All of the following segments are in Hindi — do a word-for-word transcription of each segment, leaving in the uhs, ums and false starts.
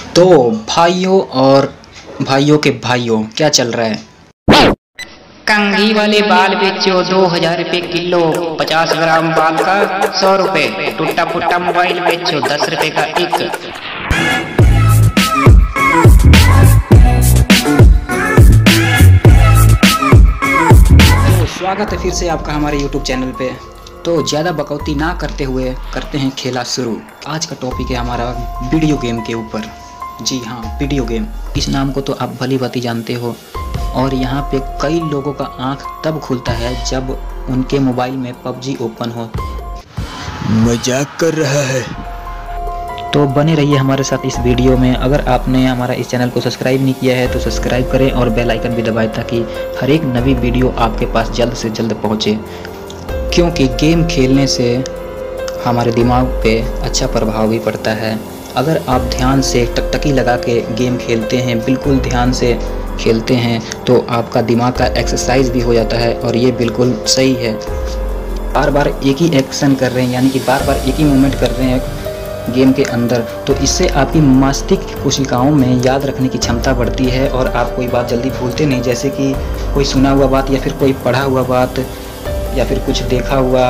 तो भाइयों और भाइयों के भाइयों, क्या चल रहा है? कंघी वाले बाल बेचो दो हजार रुपये किलो, पचास ग्राम बाल का सौ रुपए। टूटा फूटा मोबाइल बेचो दस रुपए का एक। तो स्वागत है फिर से आपका हमारे यूट्यूब चैनल पे। तो ज़्यादा बकौती ना करते हुए करते हैं खेला शुरू। आज का टॉपिक है हमारा वीडियो गेम के ऊपर। जी हाँ, वीडियो गेम। इस नाम को तो आप भली भांति जानते हो, और यहाँ पे कई लोगों का आंख तब खुलता है जब उनके मोबाइल में पबजी ओपन हो। मजाक कर रहा है। तो बने रहिए हमारे साथ इस वीडियो में। अगर आपने हमारा इस चैनल को सब्सक्राइब नहीं किया है तो सब्सक्राइब करें और बेल आइकन भी दबाएं ताकि हर एक नवी वीडियो आपके पास जल्द से जल्द पहुँचे। क्योंकि गेम खेलने से हमारे दिमाग पे अच्छा प्रभाव भी पड़ता है। अगर आप ध्यान से टकटकी लगा के गेम खेलते हैं, बिल्कुल ध्यान से खेलते हैं, तो आपका दिमाग का एक्सरसाइज भी हो जाता है और ये बिल्कुल सही है। बार बार एक ही एक्शन कर रहे हैं, यानी कि बार बार एक ही मूवमेंट कर रहे हैं गेम के अंदर, तो इससे आपकी मस्तिष्क कोशिकाओं में याद रखने की क्षमता बढ़ती है और आप कोई बात जल्दी भूलते नहीं। जैसे कि कोई सुना हुआ बात या फिर कोई पढ़ा हुआ बात या फिर कुछ देखा हुआ,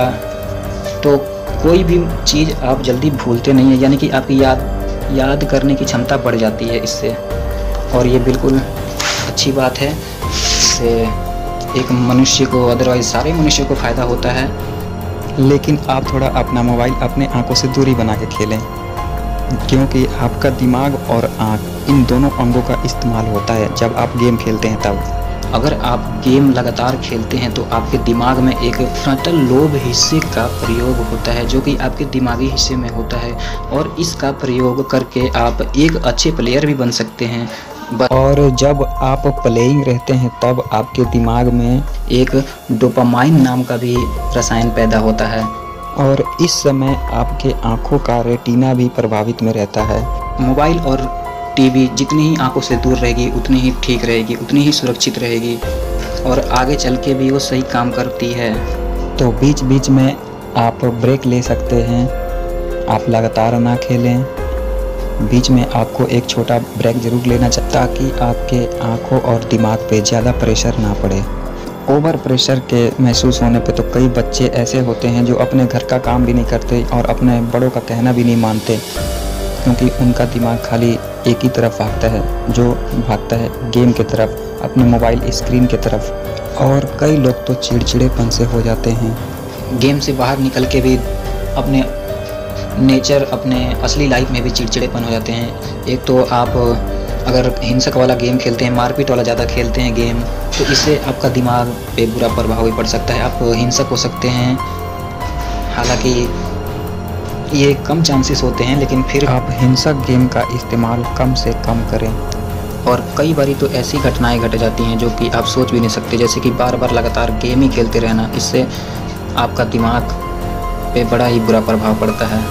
तो कोई भी चीज़ आप जल्दी भूलते नहीं है, यानी कि आपकी याद याद करने की क्षमता बढ़ जाती है इससे। और ये बिल्कुल अच्छी बात है। इससे एक मनुष्य को, अदरवाइज सारे मनुष्यों को फ़ायदा होता है। लेकिन आप थोड़ा अपना मोबाइल अपने आंखों से दूरी बना के खेलें, क्योंकि आपका दिमाग और आंख इन दोनों अंगों का इस्तेमाल होता है जब आप गेम खेलते हैं तब। अगर आप गेम लगातार खेलते हैं तो आपके दिमाग में एक फ्रंटल लोब हिस्से का प्रयोग होता है जो कि आपके दिमागी हिस्से में होता है, और इसका प्रयोग करके आप एक अच्छे प्लेयर भी बन सकते हैं। और जब आप प्लेइंग रहते हैं तब आपके दिमाग में एक डोपामाइन नाम का भी रसायन पैदा होता है, और इस समय आपके आँखों का रेटिना भी प्रभावित में रहता है। मोबाइल और टीवी जितनी ही आंखों से दूर रहेगी उतनी ही ठीक रहेगी, उतनी ही सुरक्षित रहेगी, और आगे चल के भी वो सही काम करती है। तो बीच बीच में आप ब्रेक ले सकते हैं, आप लगातार ना खेलें। बीच में आपको एक छोटा ब्रेक ज़रूर लेना चाहिए ताकि आपके आँखों और दिमाग पे ज़्यादा प्रेशर ना पड़े। ओवर प्रेशर के महसूस होने पे तो कई बच्चे ऐसे होते हैं जो अपने घर का काम भी नहीं करते और अपने बड़ों का कहना भी नहीं मानते, क्योंकि उनका दिमाग खाली एक ही तरफ भागता है, जो भागता है गेम की तरफ, अपने मोबाइल स्क्रीन की तरफ। और कई लोग तो चिड़चिड़ेपन से हो जाते हैं। गेम से बाहर निकल के भी अपने नेचर, अपने असली लाइफ में भी चिड़चिड़ेपन हो जाते हैं। एक तो आप अगर हिंसक वाला गेम खेलते हैं, मारपीट वाला ज़्यादा खेलते हैं गेम, तो इससे आपका दिमाग पे बुरा प्रभाव भी पड़ सकता है। आप हिंसक हो सकते हैं। हालांकि ये कम चांसेस होते हैं, लेकिन फिर आप हिंसक गेम का इस्तेमाल कम से कम करें। और कई बारी तो ऐसी घटनाएं घट जाती हैं जो कि आप सोच भी नहीं सकते, जैसे कि बार बार लगातार गेम ही खेलते रहना, इससे आपका दिमाग पे बड़ा ही बुरा प्रभाव पड़ता है।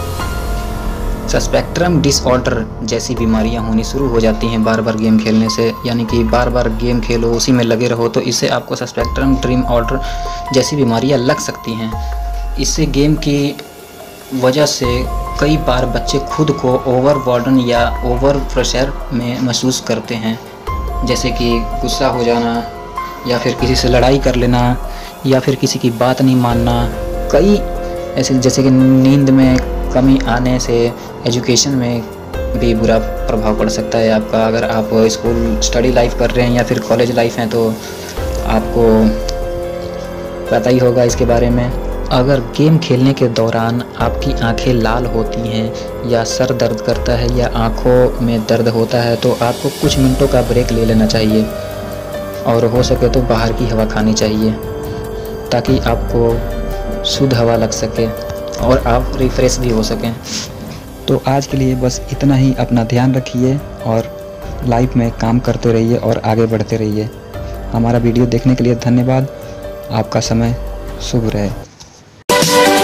स्पेक्ट्रम डिसऑर्डर जैसी बीमारियां होनी शुरू हो जाती हैं बार बार गेम खेलने से, यानी कि बार बार गेम खेलो, उसी में लगे रहो, तो इससे आपको स्पेक्ट्रम ड्रीम ऑर्डर जैसी बीमारियां लग सकती हैं। इससे गेम की वजह से कई बार बच्चे खुद को ओवर बर्डन या ओवर प्रेशर में महसूस करते हैं, जैसे कि गुस्सा हो जाना या फिर किसी से लड़ाई कर लेना या फिर किसी की बात नहीं मानना। कई ऐसे, जैसे कि नींद में कमी आने से एजुकेशन में भी बुरा प्रभाव पड़ सकता है आपका। अगर आप स्कूल स्टडी लाइफ कर रहे हैं या फिर कॉलेज लाइफ हैं तो आपको पता ही होगा इसके बारे में। अगर गेम खेलने के दौरान आपकी आंखें लाल होती हैं या सर दर्द करता है या आंखों में दर्द होता है तो आपको कुछ मिनटों का ब्रेक ले लेना चाहिए, और हो सके तो बाहर की हवा खानी चाहिए ताकि आपको शुद्ध हवा लग सके और आप रिफ्रेश भी हो सकें। तो आज के लिए बस इतना ही। अपना ध्यान रखिए और लाइफ में काम करते रहिए और आगे बढ़ते रहिए। हमारा वीडियो देखने के लिए धन्यवाद। आपका समय शुभ रहे।